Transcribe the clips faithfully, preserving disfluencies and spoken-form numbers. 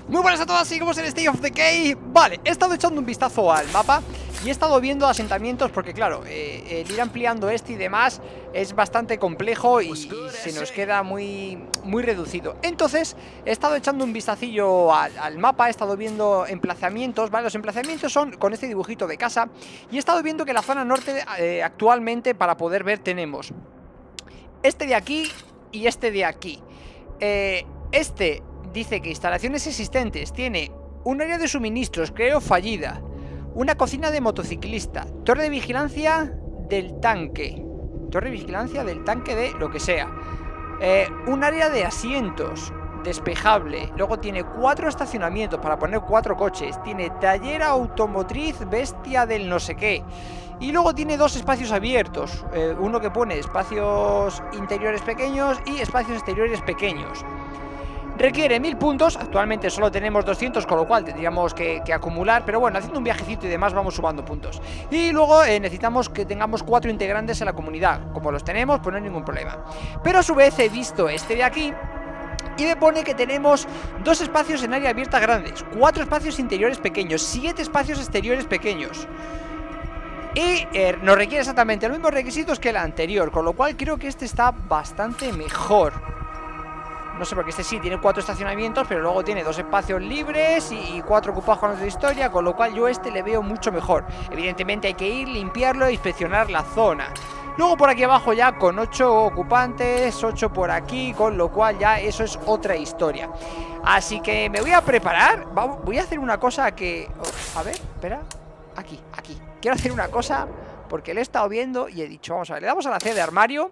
Muy buenas a todas, seguimos en State of Decay. Vale, he estado echando un vistazo al mapa y he estado viendo asentamientos porque claro, eh, el ir ampliando este y demás es bastante complejo y se nos queda muy, muy reducido. Entonces, he estado echando un vistacillo al, al mapa, he estado viendo emplazamientos, ¿vale? Los emplazamientos son con este dibujito de casa y he estado viendo que la zona norte eh, actualmente, para poder ver, tenemos este de aquí y este de aquí. Eh, este dice que instalaciones existentes tiene un área de suministros, creo, fallida, una cocina de motociclista, torre de vigilancia del tanque, torre de vigilancia del tanque de lo que sea, eh, un área de asientos despejable, luego tiene cuatro estacionamientos para poner cuatro coches, tiene taller automotriz bestia del no sé qué, y luego tiene dos espacios abiertos, eh, uno que pone espacios interiores pequeños y espacios exteriores pequeños. Requiere mil puntos, actualmente solo tenemos doscientos, con lo cual tendríamos que, que acumular, pero bueno, haciendo un viajecito y demás vamos sumando puntos. Y luego eh, necesitamos que tengamos cuatro integrantes en la comunidad. Como los tenemos, pues no hay ningún problema. Pero a su vez he visto este de aquí y me pone que tenemos dos espacios en área abierta grandes, cuatro espacios interiores pequeños, siete espacios exteriores pequeños. Y eh, nos requiere exactamente los mismos requisitos que el anterior, con lo cual creo que este está bastante mejor. No sé, porque este sí tiene cuatro estacionamientos, pero luego tiene dos espacios libres y cuatro ocupados con otra historia, con lo cual yo este le veo mucho mejor. Evidentemente hay que ir, limpiarlo e inspeccionar la zona. Luego por aquí abajo ya con ocho ocupantes, ocho por aquí, con lo cual ya eso es otra historia. Así que me voy a preparar, vamos, voy a hacer una cosa que... Oh, a ver, espera, aquí, aquí. Quiero hacer una cosa porque le he estado viendo y he dicho, vamos a ver, le damos a la C de armario.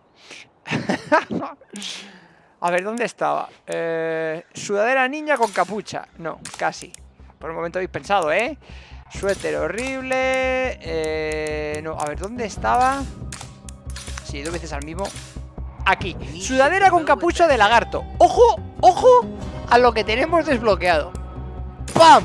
A ver, ¿dónde estaba? Eh, sudadera niña con capucha. No, casi. Por un momento habéis pensado, ¿eh? Suéter horrible. Eh, no, a ver, ¿dónde estaba? Sí, dos veces al mismo. Aquí. Sudadera con capucha de lagarto. ¡Ojo! ¡Ojo! A lo que tenemos desbloqueado. ¡Pam!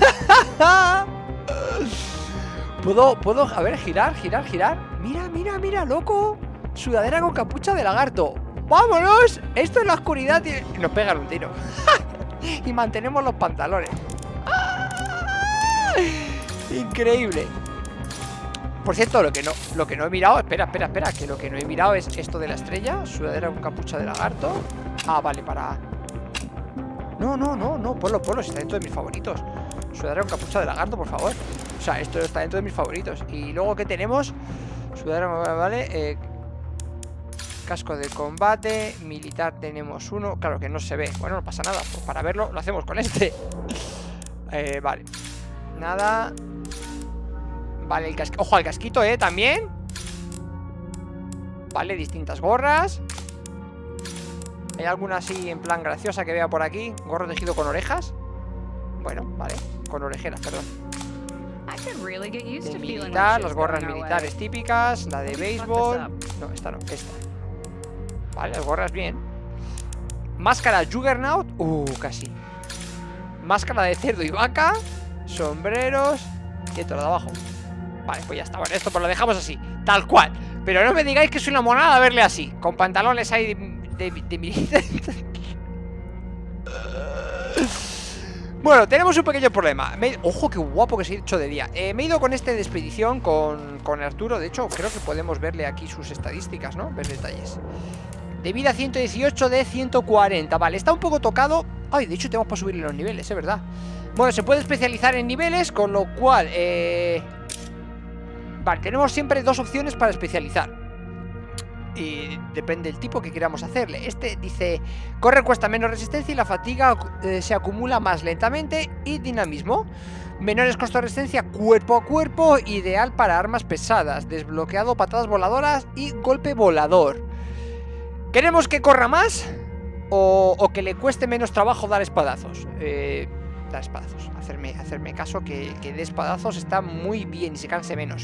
¿Puedo, puedo, a ver, girar, girar, girar? Mira, mira, mira, loco. Sudadera con capucha de lagarto. ¡Vámonos! Esto en la oscuridad y nos pegan un tiro. Y mantenemos los pantalones. ¡Ah! Increíble. Por cierto, lo que no, lo que no he mirado, espera, espera, espera, que lo que no he mirado es esto de la estrella. Sudadera con capucha de lagarto. Ah, vale, para... No, no, no, no, ponlo, ponlo, está dentro de mis favoritos. Sudadera con capucha de lagarto, por favor. O sea, esto está dentro de mis favoritos. Y luego, ¿qué tenemos? Sudadera, vale, eh... casco de combate, militar tenemos uno. Claro que no se ve, bueno, no pasa nada. Pues para verlo, lo hacemos con este. eh, Vale. Nada. Vale, el casquito. Ojo al casquito, eh, también. Vale, distintas gorras. ¿Hay alguna así en plan graciosa que vea por aquí? Gorro tejido con orejas. Bueno, vale, con orejeras, perdón. De militar, las gorras militares típicas. La de béisbol. No, esta no, esta. Vale, las gorras bien. Máscara Juggernaut. Uh, casi. Máscara de cerdo y vaca. Sombreros. Quieto, lo de abajo. Vale, pues ya está. Bueno, esto pues lo dejamos así, tal cual. Pero no me digáis que soy una monada verle así, con pantalones ahí de, de, de militar. Bueno, tenemos un pequeño problema. me... Ojo, qué guapo que se ha hecho de día. eh, Me he ido con este de expedición con, con Arturo. De hecho, creo que podemos verle aquí sus estadísticas, ¿no? Ver detalles. De vida ciento dieciocho de ciento cuarenta. Vale, está un poco tocado. Ay, de hecho tenemos para subirle los niveles, es verdad. Bueno, se puede especializar en niveles, con lo cual eh... Vale, tenemos siempre dos opciones para especializar. Y depende del tipo que queramos hacerle. Este dice, correr cuesta menos resistencia y la fatiga eh, se acumula más lentamente. Y dinamismo, menores costos de resistencia cuerpo a cuerpo, ideal para armas pesadas. Desbloqueado patadas voladoras y golpe volador. ¿Queremos que corra más? O, o que le cueste menos trabajo dar espadazos. Eh, dar espadazos, hacerme, hacerme caso que, que de espadazos está muy bien y se canse menos.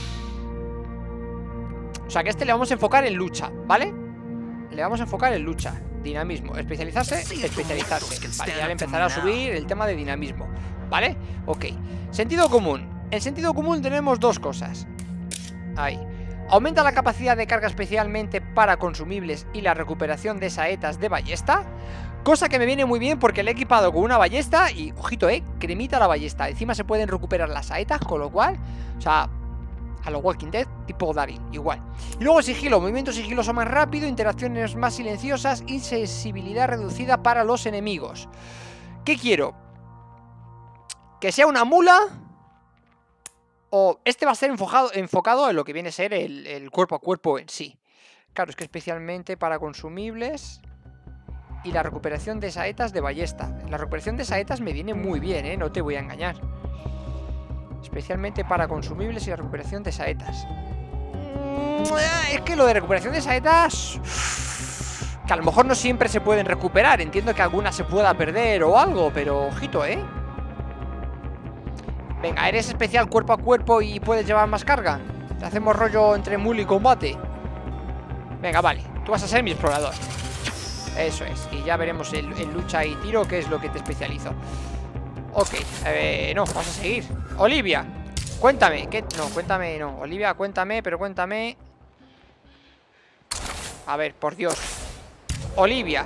O sea que a este le vamos a enfocar en lucha, ¿vale? Le vamos a enfocar en lucha. Dinamismo, especializarse, especializarse. Vale, ya le empezará a subir el tema de dinamismo, ¿vale? Ok, sentido común. En sentido común tenemos dos cosas. Ahí. Aumenta la capacidad de carga especialmente para consumibles y la recuperación de saetas de ballesta. Cosa que me viene muy bien porque le he equipado con una ballesta. Y, ojito, eh, cremita la ballesta. Encima se pueden recuperar las saetas, con lo cual, o sea, a lo Walking Dead, tipo Daryl, igual. Y luego sigilo, movimiento sigiloso más rápido, interacciones más silenciosas, insensibilidad reducida para los enemigos. ¿Qué quiero? ¿Que sea una mula? O este va a ser enfocado, enfocado en lo que viene a ser el, el cuerpo a cuerpo en sí. Claro, es que especialmente para consumibles y la recuperación de saetas de ballesta. La recuperación de saetas me viene muy bien, ¿eh? No te voy a engañar. Especialmente para consumibles y la recuperación de saetas. Es que lo de recuperación de saetas, que a lo mejor no siempre se pueden recuperar. Entiendo que alguna se pueda perder o algo, pero ojito, ¿eh? Venga, eres especial cuerpo a cuerpo y puedes llevar más carga. Te hacemos rollo entre mule y combate. Venga, vale, tú vas a ser mi explorador. Eso es, y ya veremos en, en lucha y tiro qué es lo que te especializo. Ok, eh, no, vamos a seguir. Olivia, cuéntame, ¿qué? No, cuéntame, no, Olivia, cuéntame, pero cuéntame. A ver, por Dios. Olivia.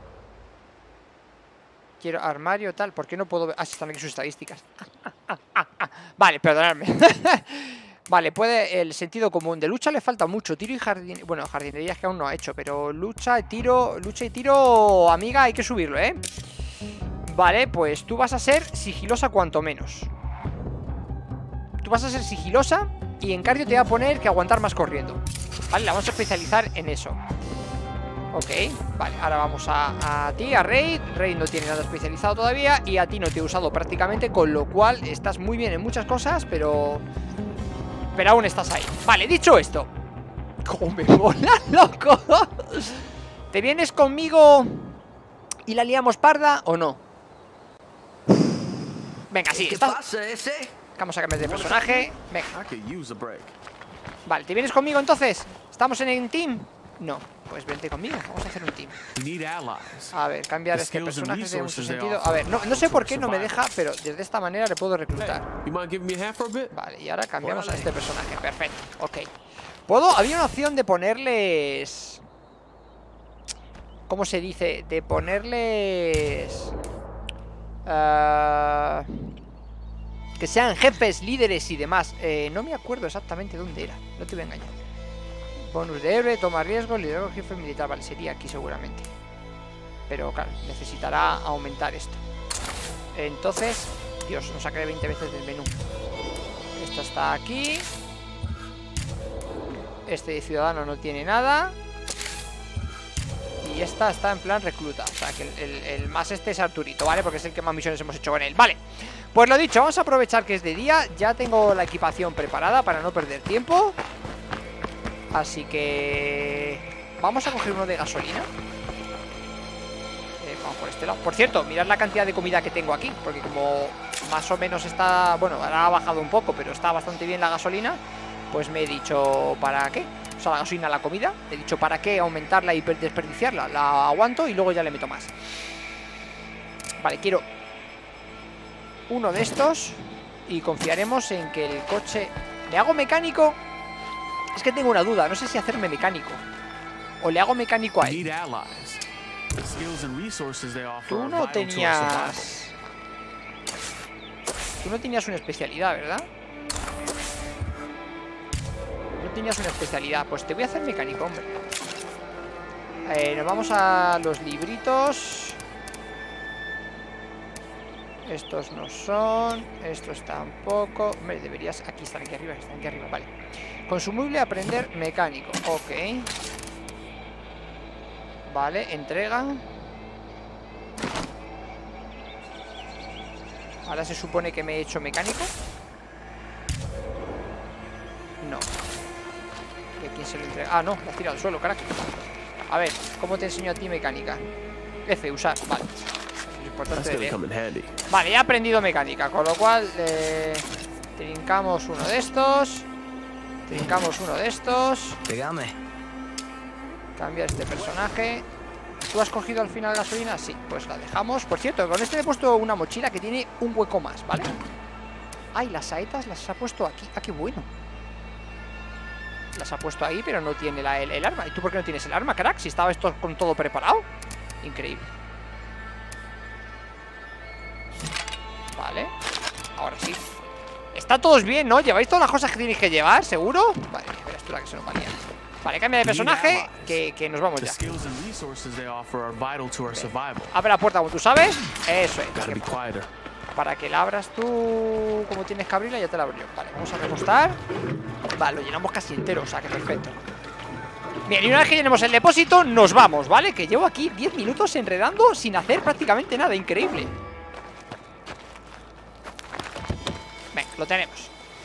Quiero armario, tal, ¿por qué no puedo ver? Ah, sí, están aquí sus estadísticas. Vale, perdonadme. Vale, puede, el sentido común de lucha le falta mucho. Tiro y jardinería, bueno, jardinería es que aún no ha hecho, pero lucha, tiro, lucha y tiro, amiga, hay que subirlo, ¿eh? Vale, pues tú vas a ser sigilosa cuanto menos. Tú vas a ser sigilosa y en cardio te va a poner que aguantar más corriendo. Vale, la vamos a especializar en eso. Ok, vale, ahora vamos a, a ti, a Raid. Raid no tiene nada especializado todavía y a ti no te he usado prácticamente, con lo cual estás muy bien en muchas cosas, pero... Pero aún estás ahí. Vale, dicho esto, ¡cómo me mola, loco! ¿Te vienes conmigo y la liamos parda o no? Venga, sí, estás... Vamos a cambiar de personaje. Venga. Vale, ¿te vienes conmigo entonces? ¿Estamos en el team? No, pues vente conmigo, vamos a hacer un team. A ver, cambiar este personaje tiene mucho sentido. A ver, no, no sé por qué no me deja, pero desde esta manera le puedo reclutar. Vale, y ahora cambiamos a este personaje, perfecto, ok. ¿Puedo? Había una opción de ponerles... ¿Cómo se dice? De ponerles... Uh... que sean jefes, líderes y demás. eh, No me acuerdo exactamente dónde era, no te voy a engañar. Bonus de héroe, toma riesgo, liderazgo, jefe militar. Vale, sería aquí seguramente. Pero claro, necesitará aumentar esto. Entonces, Dios, nos sacaré veinte veces del menú. Esto está aquí. Este de ciudadano no tiene nada. Y esta está en plan recluta. O sea que el, el, el más este es Arturito, ¿vale? Porque es el que más misiones hemos hecho con él. Vale, pues lo dicho, vamos a aprovechar que es de día. Ya tengo la equipación preparada para no perder tiempo. Así que... vamos a coger uno de gasolina. eh, Vamos por este lado. Por cierto, mirad la cantidad de comida que tengo aquí, porque como más o menos está... bueno, ahora ha bajado un poco, pero está bastante bien la gasolina. Pues me he dicho, ¿para qué? O sea, la gasolina, la comida. He dicho, ¿para qué aumentarla y desperdiciarla? La aguanto y luego ya le meto más. Vale, quiero uno de estos. Y confiaremos en que el coche... ¿Le hago mecánico? Es que tengo una duda, no sé si hacerme mecánico o le hago mecánico a él. Tú no tenías... Tú no tenías una especialidad, ¿verdad? No tenías una especialidad. Pues te voy a hacer mecánico, hombre. eh, Nos vamos a los libritos. Estos no son. Estos tampoco. Hombre, deberías... Aquí están, aquí arriba, están aquí arriba, vale. Consumible, aprender mecánico. Ok. Vale, entrega. Ahora se supone que me he hecho mecánico. No. ¿Y a quién se lo entrega? Ah, no, lo has tirado al suelo, carajo. A ver, ¿cómo te enseño a ti mecánica? F, usar, vale. Es importante de leer. Vale, he aprendido mecánica, con lo cual eh, trincamos uno de estos. Trincamos uno de estos. Pégame. Cambia este personaje. ¿Tú has cogido al final gasolina? Sí, pues la dejamos. Por cierto, con este le he puesto una mochila que tiene un hueco más, ¿vale? Ay, las saetas las ha puesto aquí. Ah, qué bueno. Las ha puesto ahí, pero no tiene la, el, el arma. ¿Y tú por qué no tienes el arma, crack? Si estaba esto con todo preparado. Increíble. Vale. Ahora sí. Está todos bien, ¿no? ¿Lleváis todas las cosas que tenéis que llevar? ¿Seguro? Vale, verás tú la que se nos valía. Vale, cambia de personaje, que, que nos vamos ya. Abre la puerta como tú sabes. Eso es. Para que la abras tú como tienes que abrirla, ya te la abro yo. Vale, vamos a recostar. Vale, lo llenamos casi entero, o sea que perfecto. Bien, y una vez que llenemos el depósito, nos vamos, ¿vale? Que llevo aquí diez minutos enredando sin hacer prácticamente nada, increíble. Venga, lo tenemos.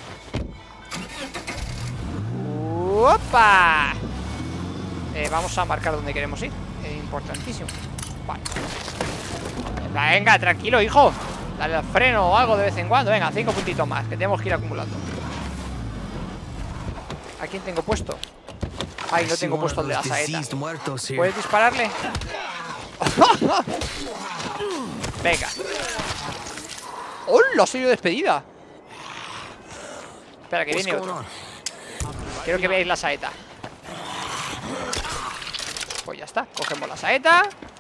¡Opa! Eh, vamos a marcar dónde queremos ir. Es importantísimo. Vale. Venga, tranquilo, hijo. Dale al freno o algo de vez en cuando. Venga, cinco puntitos más, que tenemos que ir acumulando. ¿A quién tengo puesto? Ay, no tengo puesto el de la saeta. ¿Puedes dispararle? Venga. ¡Hola! Soy yo despedida. Espera, que viene otro. Quiero que veáis la saeta. Pues ya está. Cogemos la saeta.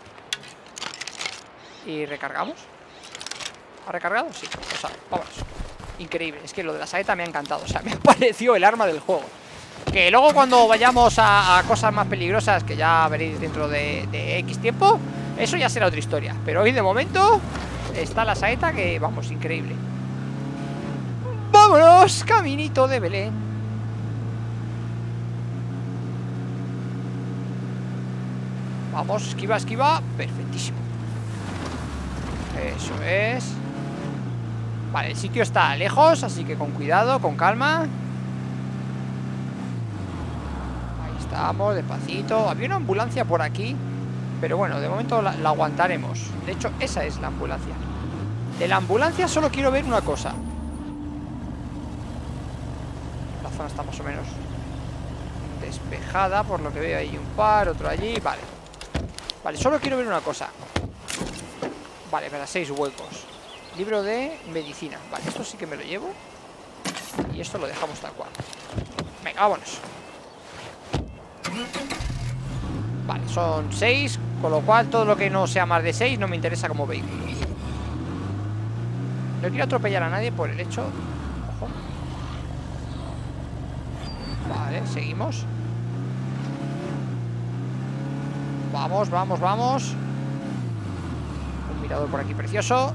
Y recargamos. ¿Ha recargado? Sí. O sea, vámonos. Increíble. Es que lo de la saeta me ha encantado. O sea, me ha parecido el arma del juego. Que luego cuando vayamos a, a cosas más peligrosas, que ya veréis dentro de, de X tiempo, eso ya será otra historia. Pero hoy de momento está la saeta que, vamos, increíble. ¡Vámonos! Caminito de Belén. Vamos, esquiva, esquiva. Perfectísimo. Eso es. Vale, el sitio está lejos, así que con cuidado, con calma. Ahí estamos, despacito. Había una ambulancia por aquí, pero bueno, de momento la, la aguantaremos. De hecho, esa es la ambulancia. De la ambulancia solo quiero ver una cosa. La zona está más o menos despejada, por lo que veo. Hay un par, otro allí, vale. Vale, solo quiero ver una cosa. Vale, para seis huecos. Libro de medicina. Vale, esto sí que me lo llevo. Y esto lo dejamos tal cual. Venga, vámonos. Vale, son seis. Con lo cual todo lo que no sea más de seis no me interesa como vehículo. No quiero atropellar a nadie por el hecho. Ojo. Vale, seguimos. Vamos, vamos, vamos. Un mirador por aquí precioso.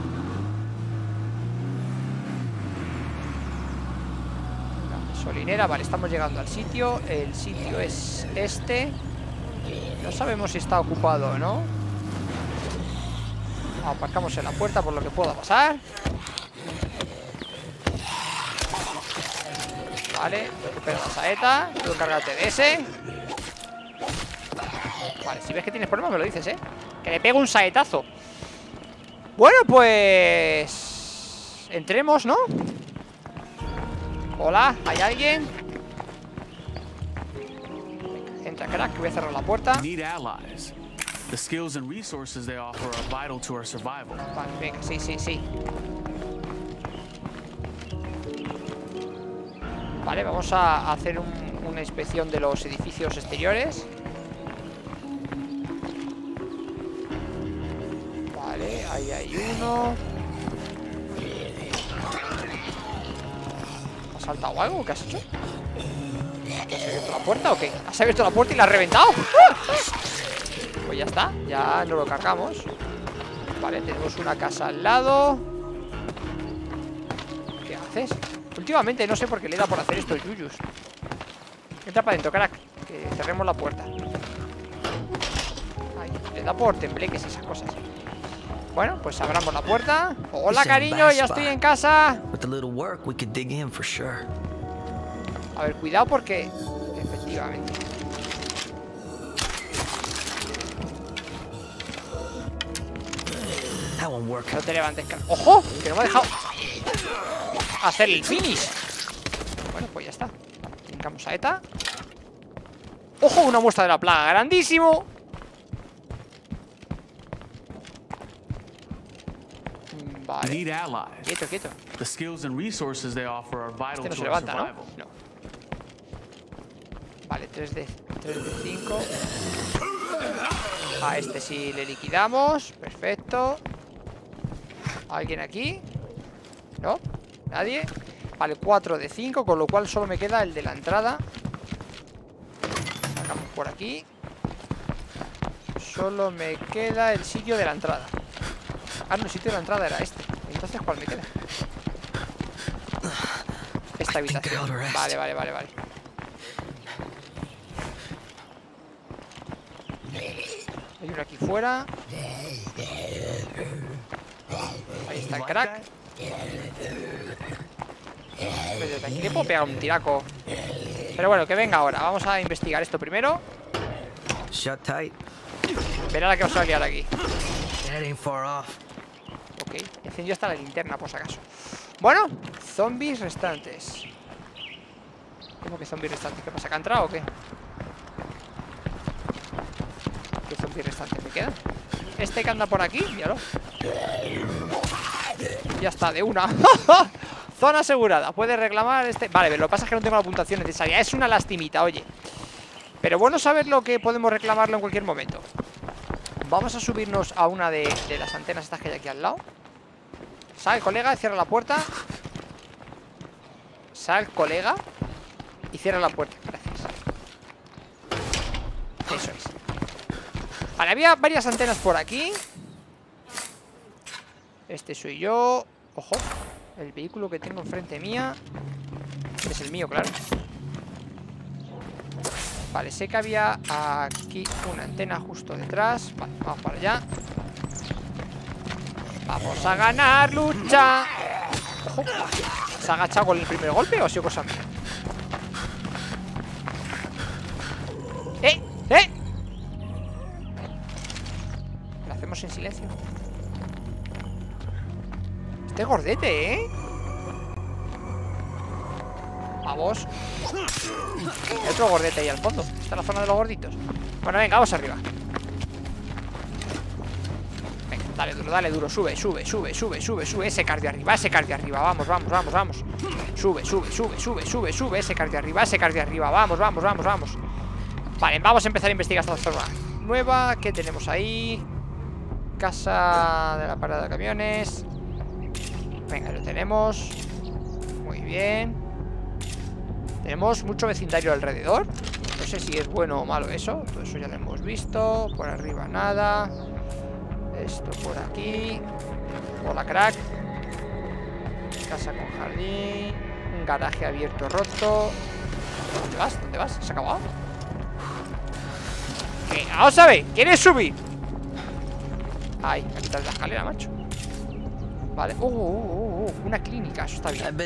Gasolinera, vale, estamos llegando al sitio. El sitio es este. No sabemos si está ocupado o no. Aparcamos en la puerta por lo que pueda pasar. Vale, recupera la saeta. Puedo cargarte de ese. Vale, si ves que tienes problemas me lo dices, ¿eh? Que le pego un saetazo. Bueno, pues... entremos, ¿no? Hola, ¿hay alguien? Venga, entra, crack, que voy a cerrar la puerta. Vale, venga, sí, sí, sí. Vale, vamos a hacer un, una inspección de los edificios exteriores. Vale, ahí hay uno. ¿Has saltado algo? ¿Qué has hecho? ¿Has abierto la puerta o qué? ¿Has abierto la puerta y la has reventado? Pues ya está, ya nos lo cargamos. Vale, tenemos una casa al lado. ¿Qué haces? Últimamente no sé por qué le da por hacer estos yuyus. Entra para adentro, crack. Que cerremos la puerta. Ay, le da por tembleques esas cosas. Bueno, pues abramos la puerta. Hola, cariño, ya estoy en casa. A ver, cuidado porque... efectivamente. No te levantes, crack. ¡Ojo! Que no me ha dejado hacer el finish. Bueno, pues ya está. Brincamos a ETA. ¡Ojo! Una muestra de la plaga. ¡Grandísimo! Vale. Quieto, quieto. Este no se levanta, ¿no? No. Vale, tres de cinco. A este sí le liquidamos. Perfecto. ¿Alguien aquí? ¿No? ¿Nadie? Vale, cuatro de cinco, con lo cual solo me queda el de la entrada. Sacamos por aquí. Solo me queda el sitio de la entrada. Ah, no, el sitio de la entrada era este. Entonces, ¿cuál me queda? Esta habitación. Vale, vale, vale, vale. Hay uno aquí fuera. Ahí está el crack. Desde aquí le puedo pegar un tiraco. Pero bueno, que venga ahora. Vamos a investigar esto primero. Verá la que os va a liar aquí. Ok, encendió hasta la linterna por si acaso. Bueno, zombies restantes. ¿Cómo que zombies restantes? ¿Qué pasa? ¿Que ha entrado o qué? ¿Qué zombies restantes me quedan? Este que anda por aquí, míralo. Ya está, de una. Zona asegurada, puede reclamar este... Vale, lo que pasa es que no tengo la puntuación necesaria. Es una lastimita, oye. Pero bueno saber lo que podemos reclamarlo en cualquier momento. Vamos a subirnos a una de, de las antenas estas que hay aquí al lado. Sal, colega, cierra la puerta. Sal, colega. Y cierra la puerta, gracias. Eso es. Vale, había varias antenas por aquí. Este soy yo. Ojo, el vehículo que tengo enfrente mía es el mío, claro. Vale, sé que había aquí una antena justo detrás. Vale, vamos para allá. Vamos a ganar, lucha. Ojo, ¿se ha agachado con el primer golpe o ha sido cosa mía? ¡Eh! ¡Eh! Lo hacemos en silencio. Este gordete, ¿eh? Vamos. Hay otro gordete ahí al fondo. Está la zona de los gorditos. Bueno, venga, vamos arriba. Venga, dale duro, dale duro. Sube, sube, sube, sube, sube, sube. Ese cardio arriba, ese cardio arriba. Vamos, vamos, vamos, vamos. Sube, sube, sube, sube, sube, sube. Ese cardio arriba, ese cardio arriba. Vamos, vamos, vamos, vamos. Vale, vamos a empezar a investigar esta zona nueva. ¿Qué tenemos ahí? Casa de la parada de camiones. Venga, lo tenemos. Muy bien. Tenemos mucho vecindario alrededor. No sé si es bueno o malo eso. Todo eso ya lo hemos visto. Por arriba nada. Esto por aquí. Hola, crack. Casa con jardín. Un garaje abierto roto. ¿Dónde vas? ¿Dónde vas? ¿Se ha acabado? ¿Qué? Vamos a ver. ¿Quieres subir? Ay, me ha quitado la escalera, macho. Vale. Uh, uh, uh, uh, una clínica. Eso está bien.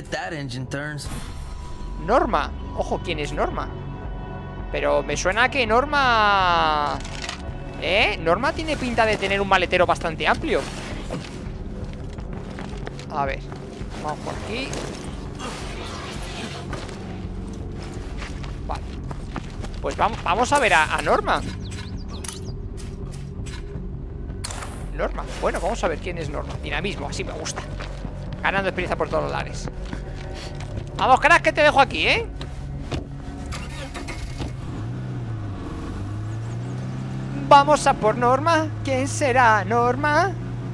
Norma. Ojo, ¿quién es Norma? Pero me suena que Norma... ¿Eh? Norma tiene pinta de tener un maletero bastante amplio. A ver. Vamos por aquí. Vale. Pues vamos, vamos a ver a, a Norma. Norma. Bueno, vamos a ver quién es Norma. Dinamismo, así me gusta. Ganando experiencia por todos los lares. Vamos, crack, que te dejo aquí, ¿eh? Vamos a por Norma. ¿Quién será Norma?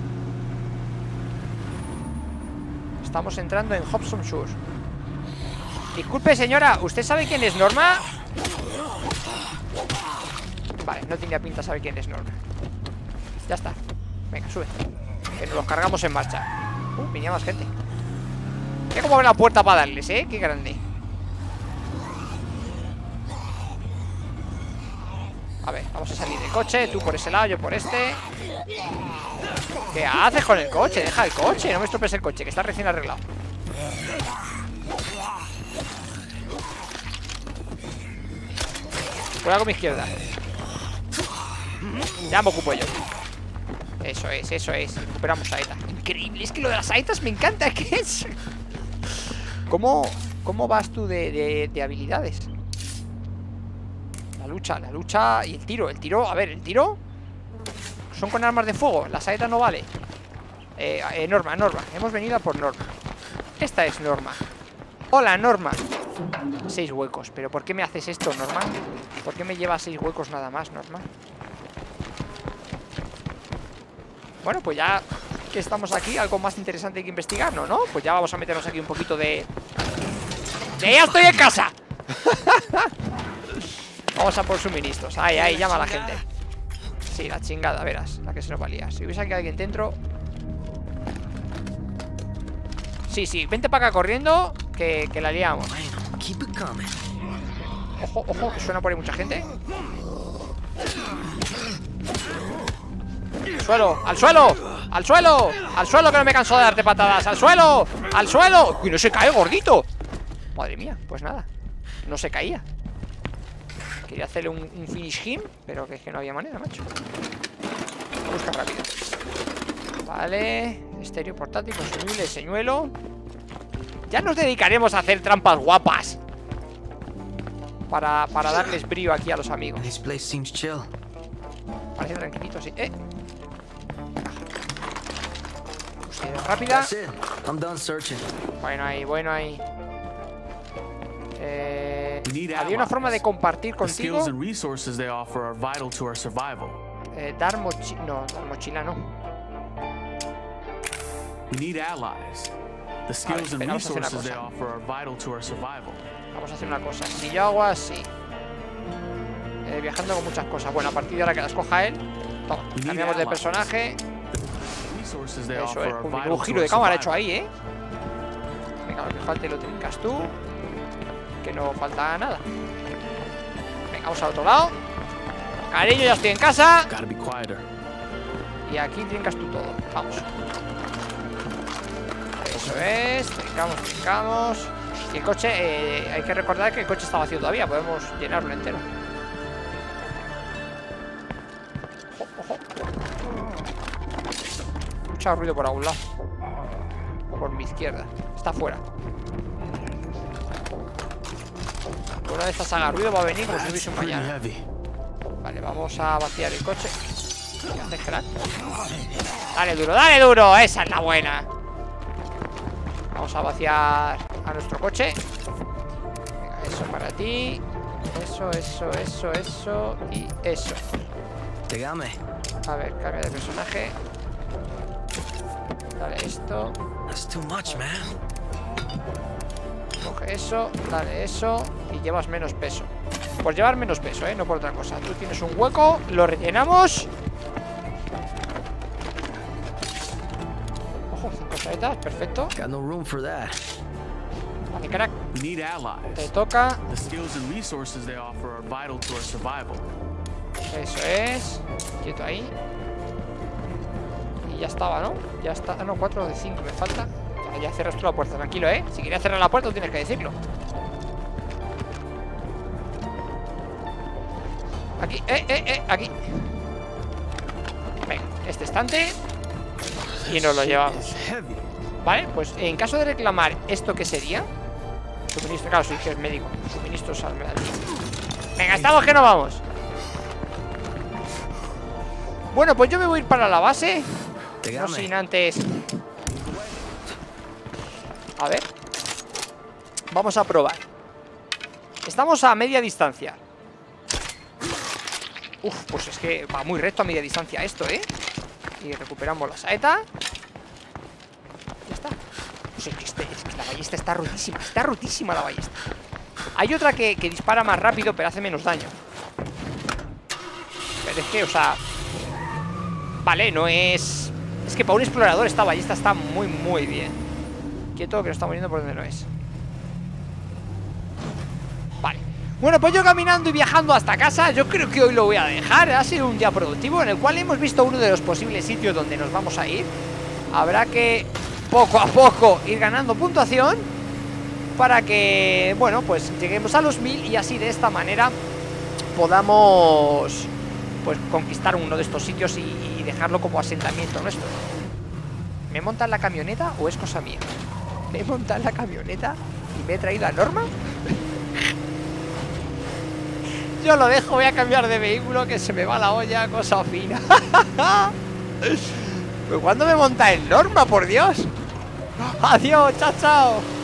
Estamos entrando en Hobson Shore. Disculpe, señora, ¿usted sabe quién es Norma? Vale, no tenía pinta saber quién es Norma. Ya está. Venga, sube. Que nos los cargamos en marcha. Uh, venía más gente. Mira cómo abre la puerta para darles, ¿eh? Qué grande. A ver, vamos a salir del coche. Tú por ese lado, yo por este. ¿Qué haces con el coche? Deja el coche, no me estropees el coche, que está recién arreglado. Cuidado con mi izquierda. Ya me ocupo yo. Eso es, eso es. Recuperamos saeta. Increíble, es que lo de las saetas me encanta. ¿Qué es? ¿Cómo, cómo vas tú de, de, de habilidades? La lucha, la lucha y el tiro. El tiro, a ver, el tiro son con armas de fuego. La saeta no vale. eh, eh, Norma, Norma, hemos venido a por Norma. Esta es Norma. Hola, Norma. Seis huecos, pero ¿por qué me haces esto, Norma? ¿Por qué me llevas seis huecos nada más, Norma? Bueno, pues ya que que estamos aquí, algo más interesante que investigar, ¿no? ¿no? Pues ya vamos a meternos aquí un poquito de... ¡De ya estoy en casa! Vamos a por suministros. Ahí, ahí, llama a la gente. Sí, la chingada, verás, la que se nos valía. Si hubiese aquí alguien dentro... Sí, sí, vente para acá corriendo, que, que la liamos. Ojo, ojo, que suena por ahí mucha gente. ¡Al suelo! ¡Al suelo! ¡Al suelo! ¡Al suelo, que no me canso de darte patadas! ¡Al suelo! ¡Al suelo! ¡Uy, no se cae, gordito! Madre mía, pues nada. No se caía. Quería hacerle un, un finish him, pero que es que no había manera, macho. Busca rápido. Vale. Estéreo portátil, consumible, señuelo. Ya nos dedicaremos a hacer trampas guapas Para, para darles brío aquí a los amigos. Parece tranquilito, sí. Eh Búsqueda rápida. Bueno ahí, bueno ahí. Eh, había una forma de compartir contigo. Eh, dar mochila. No, dar mochila no. A ver, espera, vamos a hacer una cosa. Vamos a hacer una cosa. Si yo hago así, eh, viajando con muchas cosas. Bueno, a partir de ahora que las coja él. Toma, cambiamos de personaje. Eso es, un, un giro de cámara hecho ahí, ¿eh? Venga, lo que falte lo trincas tú. Que no falta nada. Venga, vamos al otro lado. Cariño, ya estoy en casa. Y aquí trincas tú todo. Vamos. Eso es. Trincamos, trincamos. Y el coche, eh, hay que recordar que el coche está vacío todavía. Podemos llenarlo entero. Ojo, ojo. Mucho ruido por algún lado. Por mi izquierda. Está fuera. Una de estas haga ruido va a venir como si hubiese un mañana. Vale, vamos a vaciar el coche. ¿Qué haces, crack? Dale duro, dale duro. Esa es la buena. Vamos a vaciar a nuestro coche. Venga, eso para ti. Eso, eso, eso, eso. Y eso. A ver, cambia de personaje. Dale esto. Coge eso, dale eso. Y llevas menos peso. Por llevar menos peso, ¿eh? No por otra cosa. Tú tienes un hueco, lo rellenamos. Ojo, cinco saetas, perfecto. Vale, crack. Te toca. Eso es. Quieto ahí. Y ya estaba, ¿no? Ya está. Ah, no, cuatro de cinco me falta. Ya, ya cerras tú la puerta, tranquilo, ¿eh? Si querías cerrar la puerta, tú tienes que decirlo. Aquí, eh, eh, eh, aquí. Venga, este estante. Y nos lo llevamos. Vale, pues en caso de reclamar esto, ¿qué sería? Suministro, claro, sí que es médico. Suministros al medio. Venga, estamos que no vamos. Bueno, pues yo me voy a ir para la base. No sin antes. A ver. Vamos a probar. Estamos a media distancia. Uf, pues es que va muy recto a media distancia esto, ¿eh? Y recuperamos la saeta. Ya está. Pues es que, este, es que la ballesta está rotísima. Está rotísima la ballesta. Hay otra que, que dispara más rápido, pero hace menos daño. Pero es que, o sea... Vale, no es... Es que para un explorador esta ballesta está muy, muy bien. Quieto, que nos estamos yendo por donde no es. Vale. Bueno, pues yo caminando y viajando hasta casa, yo creo que hoy lo voy a dejar. Ha sido un día productivo en el cual hemos visto uno de los posibles sitios donde nos vamos a ir. Habrá que poco a poco ir ganando puntuación para que, bueno, pues lleguemos a los mil y así de esta manera podamos, pues, conquistar uno de estos sitios y, y dejarlo como asentamiento nuestro. ¿Me montan la camioneta o es cosa mía? ¿Me montan la camioneta y me he traído a Norma? Yo lo dejo, voy a cambiar de vehículo, que se me va la olla, cosa fina. ¿Pero cuándo me monta en Norma, por Dios? Adiós, chao, chao.